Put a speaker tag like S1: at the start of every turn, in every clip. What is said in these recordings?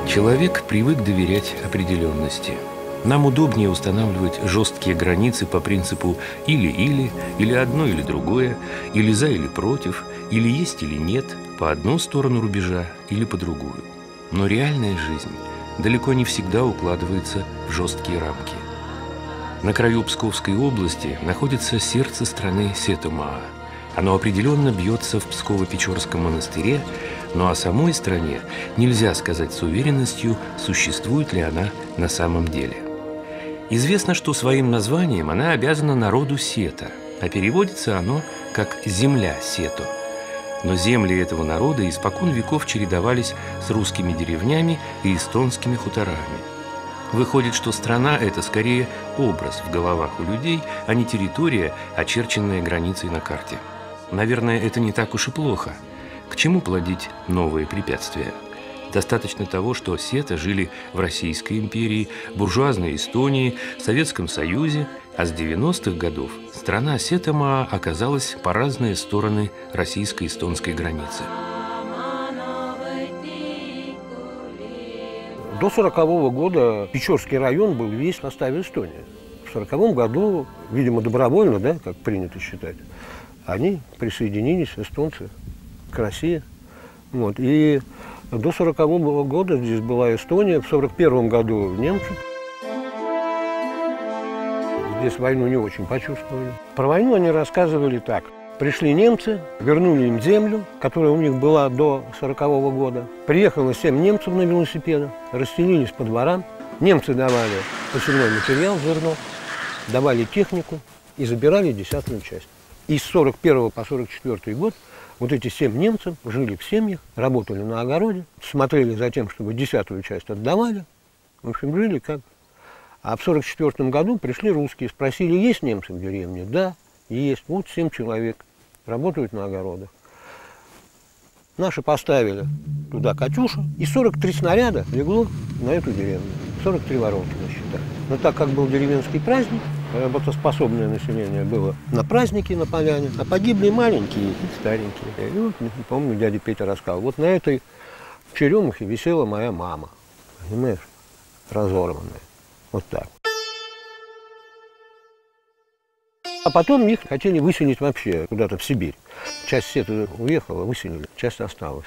S1: Человек привык доверять определенности. Нам удобнее устанавливать жесткие границы по принципу или-или, или одно или другое, или за или против, или есть или нет, по одну сторону рубежа или по другую. Но реальная жизнь далеко не всегда укладывается в жесткие рамки. На краю Псковской области находится сердце страны Сето-Маа. Оно определенно бьется в Псково-Печорском монастыре, но о самой стране нельзя сказать с уверенностью, существует ли она на самом деле. Известно, что своим названием она обязана народу Сета, а переводится оно как «земля Сето». Но земли этого народа испокон веков чередовались с русскими деревнями и эстонскими хуторами. Выходит, что страна – это скорее образ в головах у людей, а не территория, очерченная границей на карте. Наверное, это не так уж и плохо. К чему плодить новые препятствия? Достаточно того, что сеты жили в Российской империи, буржуазной Эстонии, Советском Союзе, а с 90-х годов страна Сето-Маа оказалась по разные стороны российско-эстонской границы.
S2: До 1940 года Печорский район был весь в составе Эстонии. В 1940 году, видимо, добровольно, да, как принято считать, они присоединились, эстонцы, к России. Вот. И до 1940 года здесь была Эстония, в 1941 году немцы. Здесь войну не очень почувствовали. Про войну они рассказывали так. Пришли немцы, вернули им землю, которая у них была до 1940 года. Приехало 7 немцев на велосипедах, расселились по дворам. Немцы давали посевной материал, зерно, давали технику и забирали 10-ю часть. И с 1941 по 1944 год вот эти 7 немцев жили в семьях, работали на огороде, смотрели за тем, чтобы 10-ю часть отдавали. В общем, жили как. А в 1944 году пришли русские, спросили, есть немцы в деревне? Да, есть. Вот 7 человек работают на огородах. Наши поставили туда «Катюшу», и 43 снаряда легло на эту деревню. 43 воронки насчитали. Но так как был деревенский праздник, работоспособное население было на празднике на поляне, а погибли маленькие и старенькие. И вот, помню, дядя Петя рассказал, вот на этой черемухе висела моя мама, понимаешь, разорванная. Вот так. А потом их хотели выселить вообще куда-то в Сибирь. Часть сета уехала, выселили, часть осталась.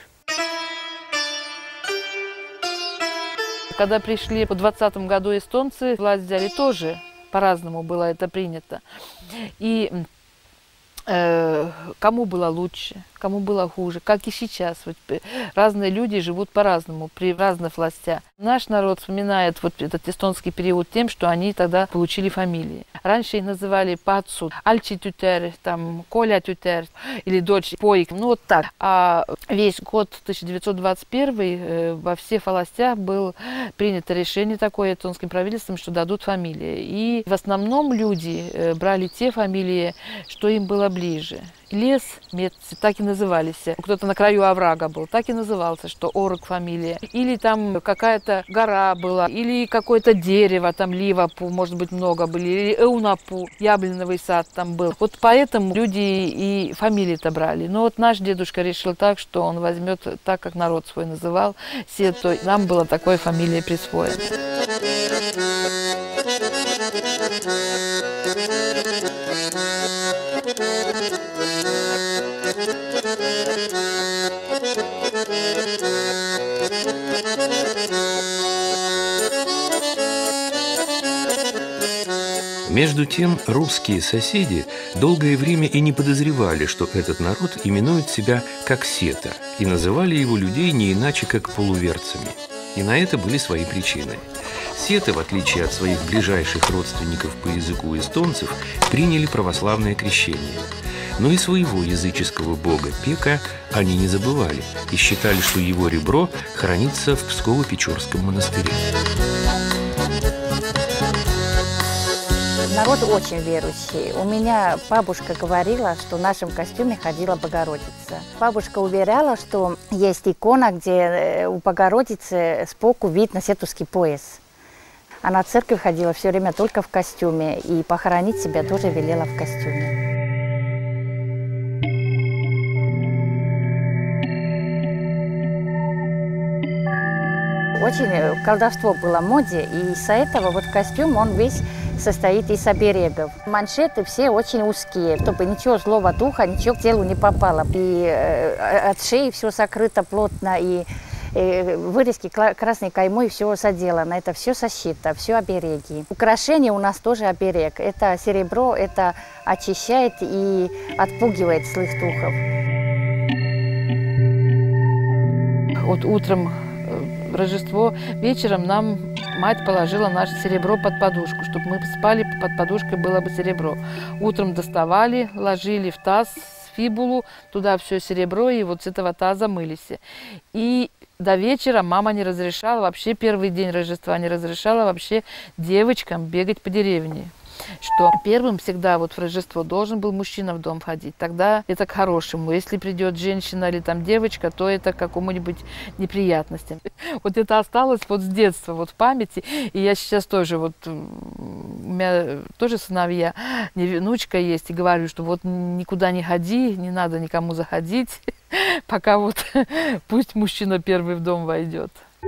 S3: Когда пришли в 2020 году эстонцы, власть взяли тоже, по-разному было это принято. И кому было лучше, кому было хуже, как и сейчас. Вот, разные люди живут по-разному, при разных властях. Наш народ вспоминает вот этот эстонский период тем, что они тогда получили фамилии. Раньше их называли Пацу, Альчи Тютер, там, Коля Тютер или дочь Поик. Ну вот так. А весь год 1921 во всех властях было принято решение такое эстонским правительством, что дадут фамилии. И в основном люди брали те фамилии, что им было ближе. Лес, Метцы, так и назывались. Кто-то на краю оврага был, так и назывался, что Орок фамилия. Или там какая-то гора была, или какое-то дерево, там Ливапу, может быть, много были, или Эунапу, яблоновый сад там был. Вот поэтому люди и фамилии-то брали. Но вот наш дедушка решил так, что он возьмет так, как народ свой называл, Сето. Нам было такое фамилия присвоено.
S1: Между тем, русские соседи долгое время и не подозревали, что этот народ именует себя как сета, и называли его людей не иначе, как полуверцами. И на это были свои причины. Сеты, в отличие от своих ближайших родственников по языку эстонцев, приняли православное крещение. Но и своего языческого бога Пека они не забывали и считали, что его ребро хранится в Псково-Печорском монастыре.
S4: Народ очень верующий. У меня бабушка говорила, что в нашем костюме ходила Богородица. Бабушка уверяла, что есть икона, где у Богородицы сбоку видно сетовский пояс. Она в церковь ходила все время только в костюме, и похоронить себя тоже велела в костюме. Очень колдовство было в моде, и из-за этого вот костюм, он весь состоит из оберегов. Маншеты все очень узкие, чтобы ничего злого духа, ничего к телу не попало. И от шеи все закрыто плотно, и вырезки красной каймой все заделано. Это все защита, все обереги. Украшение у нас тоже оберег. Это серебро, это очищает и отпугивает злых духов.
S3: Вот утром в Рождество вечером нам мать положила наше серебро под подушку, чтобы мы спали, под подушкой было бы серебро. Утром доставали, ложили в таз фибулу, туда все серебро, и вот с этого таза мылись. И до вечера мама не разрешала, вообще первый день Рождества не разрешала вообще девочкам бегать по деревне. Что первым всегда вот в Рождество должен был мужчина в дом входить. Тогда это к хорошему. Если придет женщина или там девочка, то это к какому-нибудь неприятностям. Вот это осталось вот с детства, вот в памяти. И я сейчас тоже вот, у меня тоже сыновья, внучка есть, и говорю, что вот никуда не ходи, не надо никому заходить, пока вот пусть мужчина первый в дом войдет.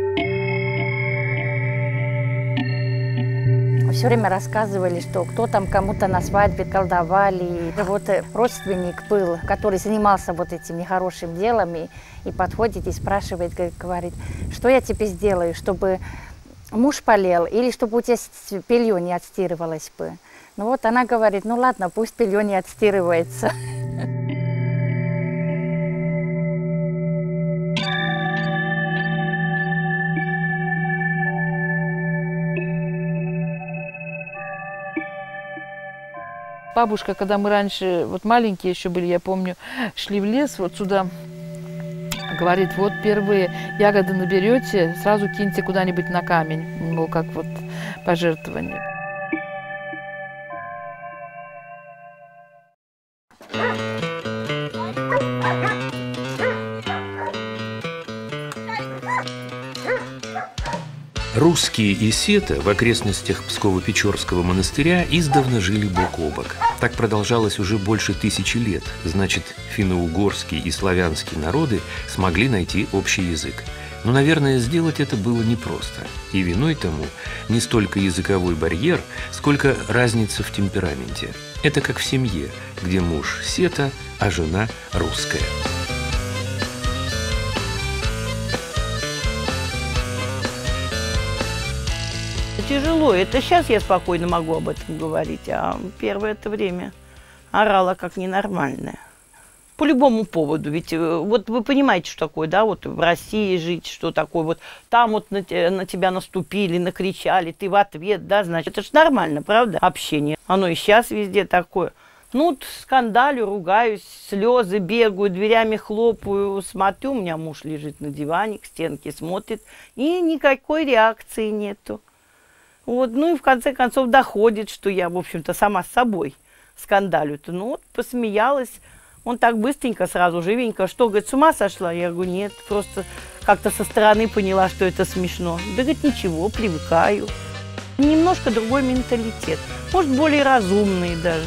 S4: Все время рассказывали, что кто там кому-то на свадьбе колдовали. Вот родственник был, который занимался вот этим нехорошим делом, и подходит и спрашивает, говорит, что я тебе сделаю, чтобы муж болел или чтобы у тебя белье не отстирывалось бы. Ну вот она говорит, ну ладно, пусть белье не отстирывается.
S3: Бабушка, когда мы раньше, вот маленькие еще были, я помню, шли в лес, вот сюда, говорит, вот первые ягоды наберете, сразу киньте куда-нибудь на камень, мол, как вот пожертвование.
S1: Русские и сета в окрестностях Псково-Печорского монастыря издавна жили бок о бок. Так продолжалось уже больше 1000 лет. Значит, финно-угорские и славянские народы смогли найти общий язык. Но, наверное, сделать это было непросто. И виной тому не столько языковой барьер, сколько разница в темпераменте. Это как в семье, где муж сета, а жена русская.
S5: Тяжело. Это сейчас я спокойно могу об этом говорить, а первое это время орала как ненормальная. По любому поводу. Ведь вот вы понимаете, что такое, да, вот в России жить, что такое, вот там вот на тебя наступили, накричали, ты в ответ, да, значит, это же нормально, правда, общение. Оно и сейчас везде такое. Ну, скандалю, ругаюсь, слезы, бегаю, дверями хлопаю, смотрю, у меня муж лежит на диване, к стенке смотрит, и никакой реакции нету. Вот, ну и в конце концов доходит, что я, в общем-то, сама с собой скандалю-то. Ну вот, посмеялась. Он так быстренько, сразу, живенько. Что, говорит, с ума сошла? Я говорю, нет, просто как-то со стороны поняла, что это смешно. Да, говорит, ничего, привыкаю. Немножко другой менталитет. Может, более разумный даже.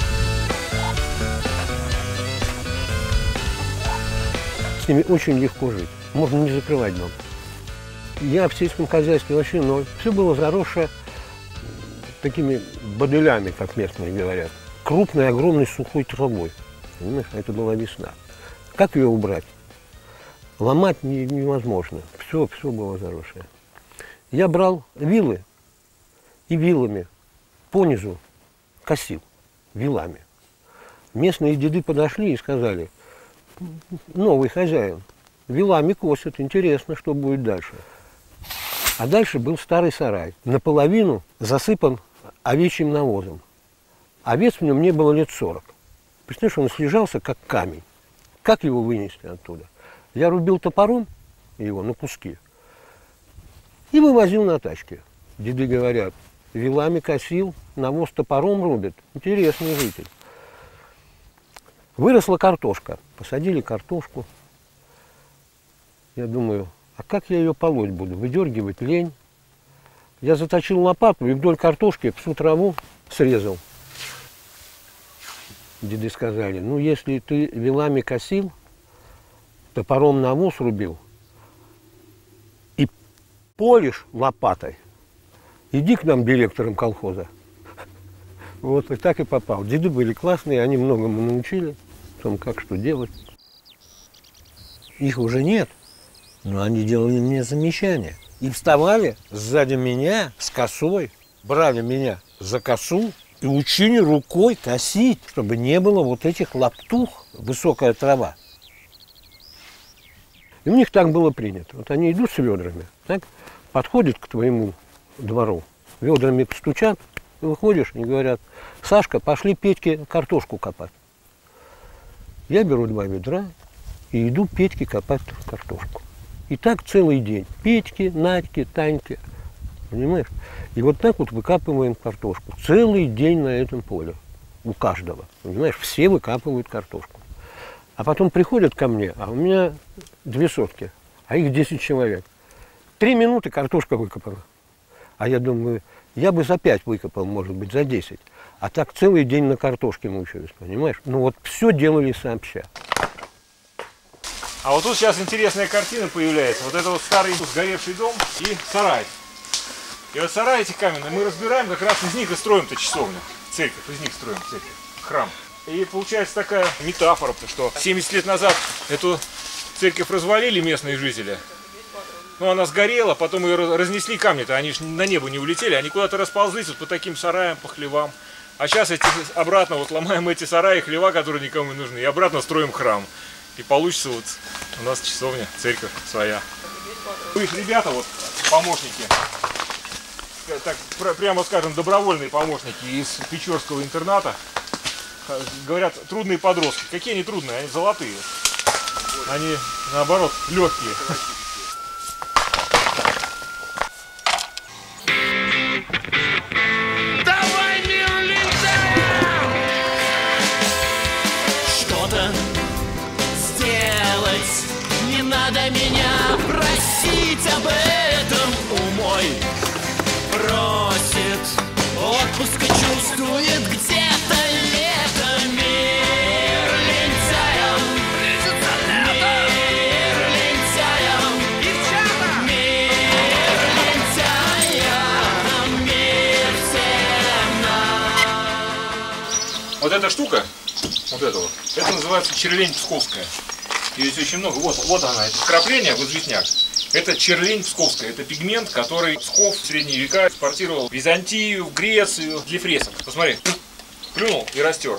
S2: С ними очень легко жить. Можно не закрывать дом. Я в сельском хозяйстве вообще ноль. Все было заросшее такими бодылями, как местные говорят. Крупной, огромной сухой травой. Понимаешь, это была весна. Как ее убрать? Ломать невозможно. Все было заросшее. Я брал вилы и вилами понизу косил. Вилами. Местные деды подошли и сказали, новый хозяин, вилами косят, интересно, что будет дальше. А дальше был старый сарай, наполовину засыпан овечьим навозом. Овец в нем не было лет 40. Представляешь, он слежался, как камень. Как его вынести оттуда? Я рубил топором его на куски и вывозил на тачке. Деды говорят, вилами косил, навоз топором рубит. Интересный житель. Выросла картошка. Посадили картошку. Я думаю, а как я ее полоть буду? Выдергивать лень. Я заточил лопату и вдоль картошки всю траву срезал. Деды сказали, ну если ты вилами косил, топором навоз рубил и полишь лопатой, иди к нам директором колхоза. Вот и так и попал. Деды были классные, они многому научили, о том, как что делать. Их уже нет, но они делали мне замечания. И вставали сзади меня с косой, брали меня за косу и учили рукой косить, чтобы не было вот этих лаптух, высокая трава. И у них так было принято. Вот они идут с ведрами, так, подходят к твоему двору, ведрами постучат, ты выходишь и говорят: Сашка, пошли Петьке картошку копать. Я беру 2 ведра и иду Петьке копать картошку. И так целый день. Петьке, Надьке, Таньке. Понимаешь? И вот так вот выкапываем картошку. Целый день на этом поле. У каждого. Понимаешь? Все выкапывают картошку. А потом приходят ко мне, а у меня 2 сотки, а их 10 человек. 3 минуты картошка выкопана. А я думаю, я бы за 5 выкопал, может быть, за 10. А так целый день на картошке мучаюсь, понимаешь? Ну вот все делали сообща.
S6: А вот тут сейчас интересная картина появляется. Вот это вот старый сгоревший дом и сарай. И вот сарай эти каменные мы разбираем, как раз из них и строим-то часовню. Церковь, из них строим церковь, храм. И получается такая метафора, что 70 лет назад эту церковь развалили местные жители. Ну, она сгорела, потом ее разнесли камни-то, они же на небо не улетели, они куда-то расползлись вот по таким сараям, по хлевам. А сейчас обратно вот ломаем эти сараи, хлева, которые никому не нужны, и обратно строим храм. И получится вот у нас часовня, церковь своя. Их ребята, вот, помощники, так, прямо скажем, добровольные помощники из Печорского интерната, говорят, трудные подростки. Какие они трудные? Они золотые. Они, наоборот, легкие.
S7: Надо меня просить об этом, умой просит отпуска, чувствует где-то лето. Мир лентяем, мир лентяем, мир лентяем, мир всем нам.
S6: Вот эта штука, вот эта вот, это называется черлень псковская. Ее здесь очень много. Вот она, это вкрапление, вот известняк. Это черлень псковская. Это пигмент, который Псков в средние века экспортировал в Византию, в Грецию для фресок. Посмотри, плюнул и растер.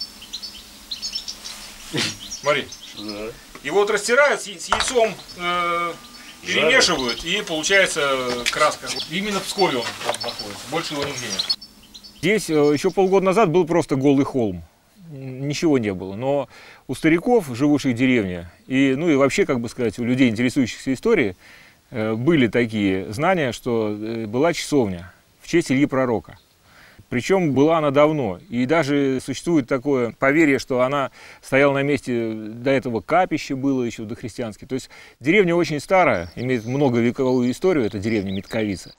S6: Смотри. И вот растирают, с яйцом перемешивают, и получается краска. Именно в Пскове он там находится. Больше его нигде нет. Здесь еще полгода назад был просто голый холм. Ничего не было, но у стариков, живущих в деревне, и, ну и вообще, как бы сказать, у людей, интересующихся историей, были такие знания, что была часовня в честь Ильи Пророка. Причем была она давно, и даже существует такое поверье, что она стояла на месте, до этого капище было еще дохристиански. То есть деревня очень старая, имеет многовековую историю, это деревня Митковица.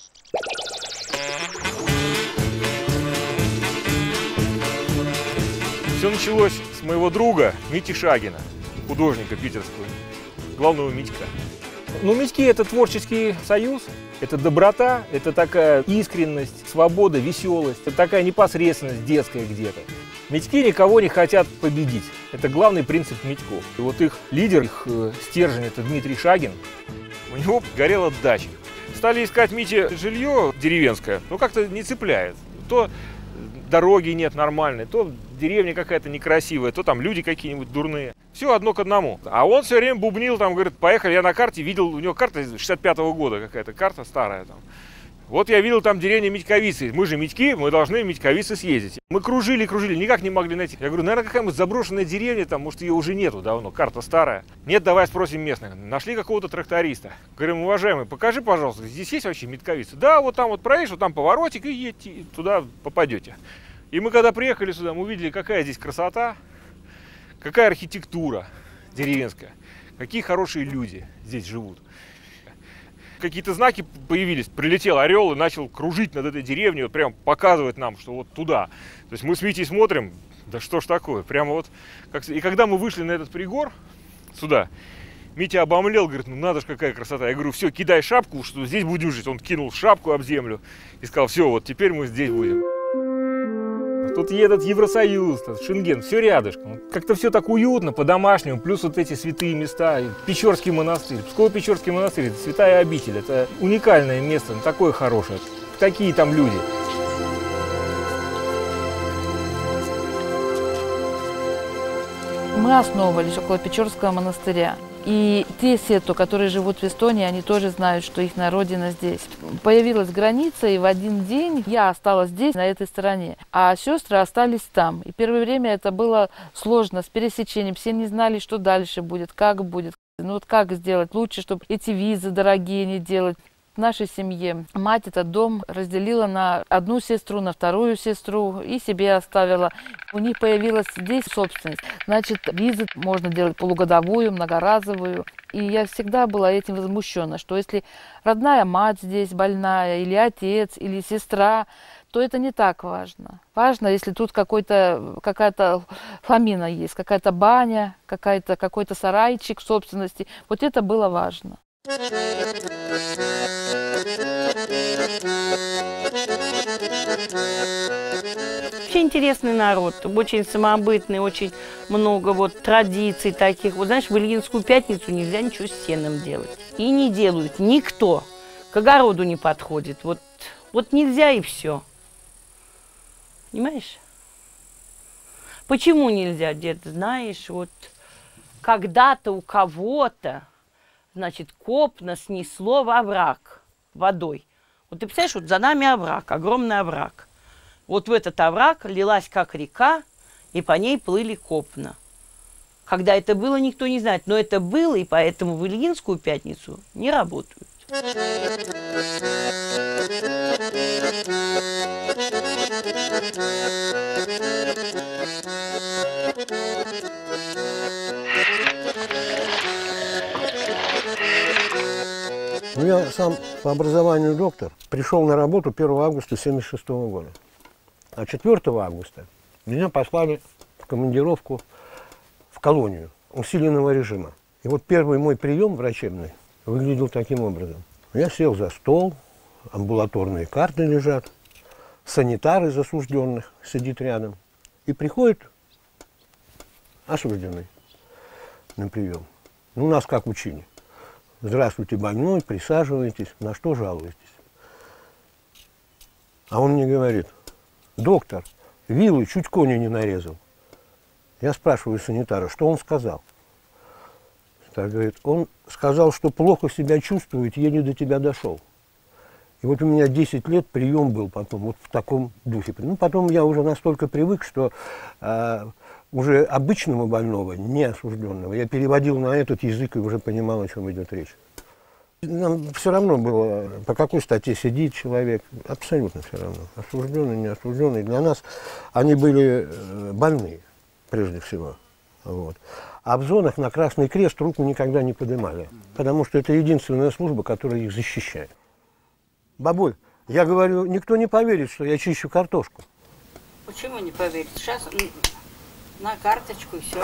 S6: Все началось с моего друга Мити Шагина, художника питерского, главного Митька. Ну, Митьки – это творческий союз, это доброта, это такая искренность, свобода, веселость, это такая непосредственность детская где-то. Митьки никого не хотят победить. Это главный принцип Митьков. И вот их лидер, их стержень – это Дмитрий Шагин. У него горела дача. Стали искать Мите жилье деревенское, но как-то не цепляет. То дороги нет нормальной, то деревня какая-то некрасивая, то там люди какие-нибудь дурные. Все одно к одному. А он все время бубнил, там, говорит, поехали, я на карте видел, у него карта 65-го года какая-то, карта старая там. Вот я видел там деревня Митьковицы. Мы же Митьки, мы должны в Митьковицы съездить. Мы кружили, никак не могли найти. Я говорю, наверное, какая-нибудь заброшенная деревня, там, может, ее уже нету давно, карта старая. Нет, давай спросим местных. Нашли какого-то тракториста. Говорим, уважаемый, покажи, пожалуйста, здесь есть вообще Митьковицы? Да, вот там вот проедешь, вот там поворотик, и едете, и туда попадете. И мы когда приехали сюда, мы увидели, какая здесь красота, какая архитектура деревенская, какие хорошие люди здесь живут. Какие-то знаки появились, прилетел орел и начал кружить над этой деревней, вот прям показывать нам, что вот туда. То есть мы с Витей смотрим, да что ж такое, прямо вот. И когда мы вышли на этот пригор, сюда, Митя обомлел, говорит, ну надо ж какая красота. Я говорю, все, кидай шапку, что здесь будем жить. Он кинул шапку об землю и сказал, все, вот теперь мы здесь будем. Тут едет Евросоюз, Шенген, все рядышком. Как-то все так уютно, по-домашнему, плюс вот эти святые места. Печорский монастырь, Псково-Печорский монастырь, это святая обитель, это уникальное место, такое хорошее. Такие там люди.
S3: Мы основывались около Печорского монастыря. И те сету, которые живут в Эстонии, они тоже знают, что их родина здесь. Появилась граница, и в один день я осталась здесь, на этой стороне, а сестры остались там. И первое время это было сложно, с пересечением. Все не знали, что дальше будет, как будет. Ну вот как сделать лучше, чтобы эти визы дорогие не делать. В нашей семье мать этот дом разделила на одну сестру, на вторую сестру и себе оставила. У них появилась здесь собственность. Значит, визы можно делать полугодовую, многоразовую. И я всегда была этим возмущена, что если родная мать здесь больная, или отец, или сестра, то это не так важно. Важно, если тут какая-то хламина есть, какая-то баня, какой-то сарайчик в собственности. Вот это было важно.
S5: Вообще интересный народ, очень самобытный, очень много вот традиций таких. Вот знаешь, в Ильинскую пятницу нельзя ничего с сеном делать. И не делают никто. К огороду не подходит. Вот нельзя и все. Понимаешь? Почему нельзя, дед? Знаешь, вот когда-то у кого-то, значит, копна снесло в овраг водой. Вот ты представляешь, вот за нами овраг, огромный овраг. Вот в этот овраг лилась как река, и по ней плыли копна. Когда это было, никто не знает, но это было, и поэтому в Ильинскую пятницу не работают.
S2: Ну, я сам по образованию доктор, пришел на работу 1 августа 1976 года. А 4 августа меня послали в командировку в колонию усиленного режима. И вот первый мой прием врачебный выглядел таким образом. Я сел за стол, амбулаторные карты лежат, санитар из осужденных сидит рядом. И приходит осужденный на прием. Ну, нас как учили. Здравствуйте, больной, присаживайтесь, на что жалуетесь? А он мне говорит, доктор, вилы чуть коня не нарезал. Я спрашиваю санитара, что он сказал? Так говорит, он сказал, что плохо себя чувствует, еле до тебя дошел. И вот у меня 10 лет прием был потом, вот в таком духе. Ну, потом я уже настолько привык, что уже обычного больного, не осужденного, я переводил на этот язык и уже понимал, о чем идет речь. Нам все равно было, по какой статье сидит человек, абсолютно все равно. Осужденный, не осужденный. Для нас они были больные, прежде всего. Вот. А в зонах на Красный Крест руку никогда не поднимали, потому что это единственная служба, которая их защищает. Бабуль, я говорю, никто не поверит, что я чищу картошку.
S8: Почему не поверит? Сейчас на карточку и все.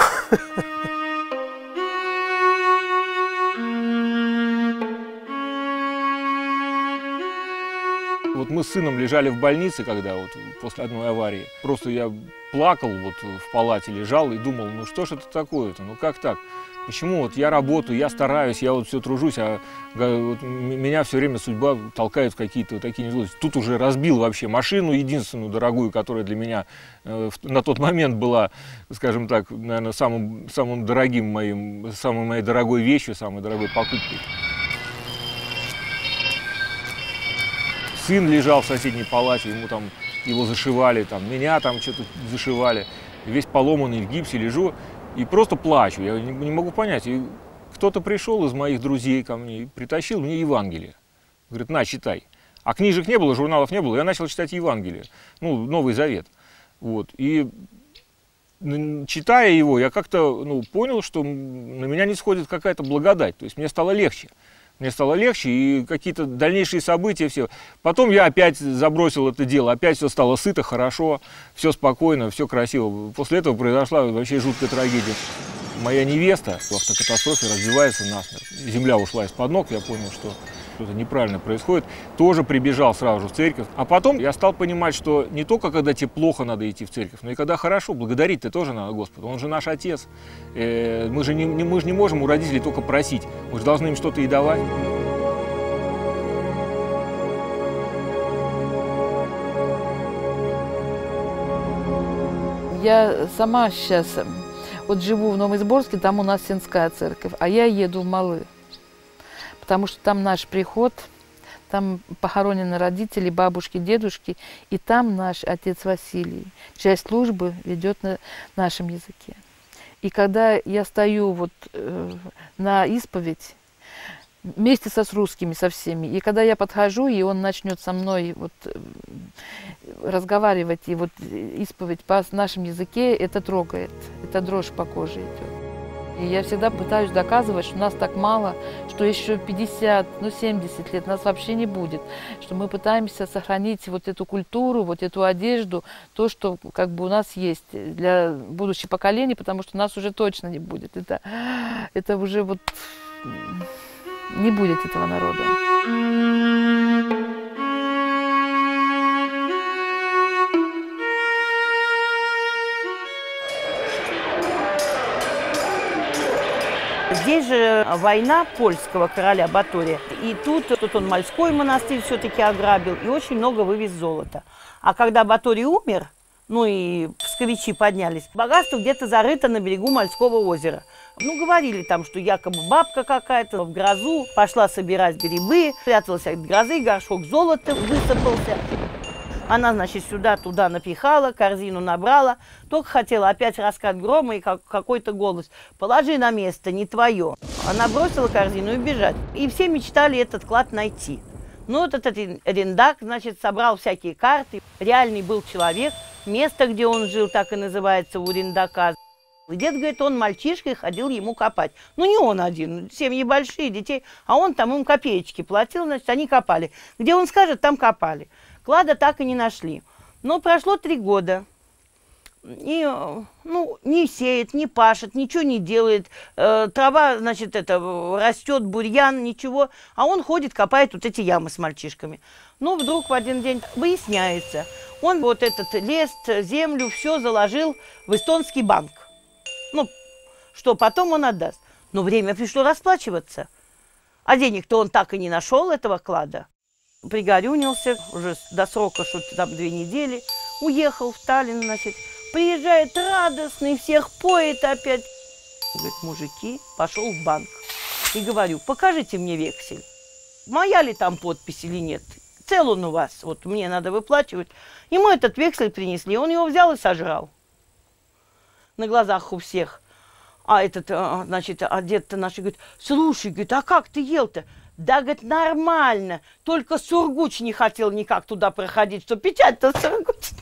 S6: Вот мы с сыном лежали в больнице, когда вот после одной аварии. Просто я плакал, вот в палате лежал и думал, ну что ж это такое-то, ну как так? Почему вот я работаю, я стараюсь, я вот все тружусь, а вот меня все время судьба толкает в какие-то вот такие незлости. Тут уже разбил вообще машину, единственную дорогую, которая для меня на тот момент была, скажем так, наверное, самым дорогим моим, самой моей дорогой вещью, самой дорогой покупкой. Сын лежал в соседней палате, ему там его зашивали, там, меня там что-то зашивали, весь поломанный в гипсе лежу. И просто плачу, я не могу понять. И кто-то пришел из моих друзей ко мне и притащил мне Евангелие. Говорит, на, читай. А книжек не было, журналов не было, я начал читать Евангелие, ну, Новый Завет. Вот. И читая его, я как-то понял, что на меня не сходит какая-то благодать. То есть мне стало легче. Мне стало легче, и какие-то дальнейшие события, все. Потом я опять забросил это дело, опять все стало сыто, хорошо, все спокойно, все красиво. После этого произошла вообще жуткая трагедия. Моя невеста в автокатастрофе разбивается насмерть. Земля ушла из-под ног, я понял, что что-то неправильно происходит. Тоже прибежал сразу же в церковь. А потом я стал понимать, что не только когда тебе плохо надо идти в церковь, но и когда хорошо, благодарить-то тоже надо Господу. Он же наш Отец. Мы же не можем у родителей только просить. Мы же должны им что-то и давать.
S3: Я сама сейчас вот живу в Новоизборске, там у нас Сенская церковь, а я еду в Малы, потому что там наш приход, там похоронены родители, бабушки, дедушки, и там наш отец Василий. Часть службы ведет на нашем языке. И когда я стою вот на исповедь, вместе с русскими, со всеми. И когда я подхожу, и он начнет со мной вот разговаривать, и вот исповедь по нашему языке, это трогает, это дрожь по коже идет. И я всегда пытаюсь доказывать, что нас так мало, что еще 50, 70 лет нас вообще не будет, что мы пытаемся сохранить вот эту культуру, вот эту одежду, то, что как бы у нас есть для будущих поколений, потому что нас уже точно не будет. Это уже вот... Не будет этого народа.
S5: Здесь же война польского короля Батория. И тут он Мальской монастырь все-таки ограбил и очень много вывез золота. А когда Баторий умер, ну и псковичи поднялись, богатство где-то зарыто на берегу Мальского озера. Ну, говорили там, что якобы бабка какая-то в грозу пошла собирать грибы, пряталась от грозы, горшок золота высыпался. Она, значит, сюда-туда напихала, корзину набрала, только хотела опять раскат грома и какой-то голос: «Положи на место, не твое». Она бросила корзину и бежать. И все мечтали этот клад найти. Ну, вот этот Рендак, значит, собрал всякие карты. Реальный был человек, место, где он жил, так и называется у Рендака. Дед, говорит, он мальчишкой ходил ему копать. Ну, не он один, семьи большие, детей, а он там им копеечки платил, значит, они копали. Где он скажет, там копали. Клада так и не нашли. Но прошло 3 года. И, ну, не сеет, не пашет, ничего не делает. Трава, значит, растет, бурьян, ничего. А он ходит, копает вот эти ямы с мальчишками. Ну, вдруг в один день выясняется, он вот этот лес, землю, все заложил в эстонский банк. Ну, что потом он отдаст. Но время пришло расплачиваться. А денег-то он так и не нашел, этого клада. Пригорюнился, уже до срока, что там 2 недели. Уехал в Таллин, значит. Приезжает радостный, всех поет опять. Говорит, мужики, пошел в банк. И говорю, покажите мне вексель. Моя ли там подпись или нет? Цел он у вас, вот мне надо выплачивать. Ему этот вексель принесли, он его взял и сожрал. На глазах у всех. А этот, значит, дед-то наш говорит, слушай, говорит, а как ты ел-то? Да, говорит, нормально, только Сургуч не хотел никак туда проходить, что печать-то Сургуч.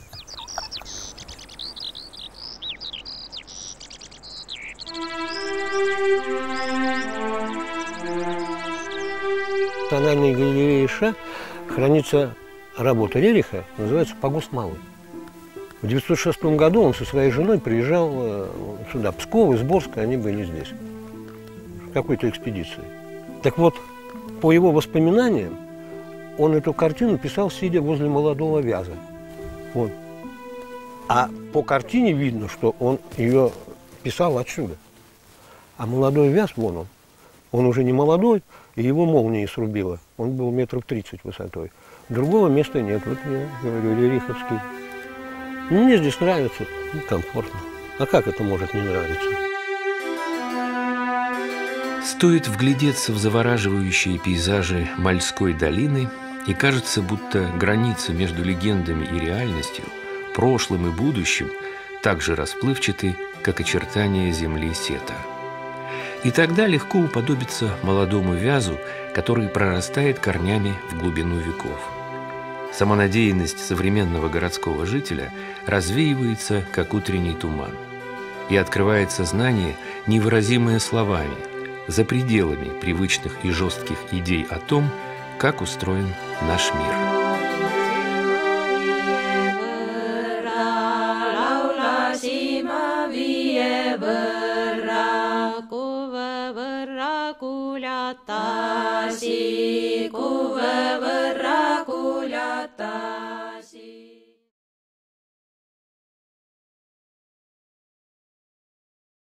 S2: В Национальной галерее США хранится работа Рериха, называется «Погост Малый». В 1906 году он со своей женой приезжал сюда, Псков, Изборск, они были здесь, в какой-то экспедиции. Так вот, по его воспоминаниям, он эту картину писал, сидя возле молодого вяза. Вот. А по картине видно, что он ее писал отсюда. А молодой вяз, вон он уже не молодой, и его молнией срубило. Он был 30 метров высотой. Другого места нет, вот я говорю, Рериховский. Мне здесь нравится, комфортно. А как это может не нравиться?
S1: Стоит вглядеться в завораживающие пейзажи Мальской долины, и кажется, будто граница между легендами и реальностью, прошлым и будущим, так же расплывчаты, как очертания земли Сета. И тогда легко уподобиться молодому вязу, который прорастает корнями в глубину веков. Самонадеянность современного городского жителя развеивается, как утренний туман, и открывает сознание, невыразимое словами, за пределами привычных и жестких идей о том, как устроен наш мир.
S7: Laula si ma vie
S9: kuljata, siku võõvõ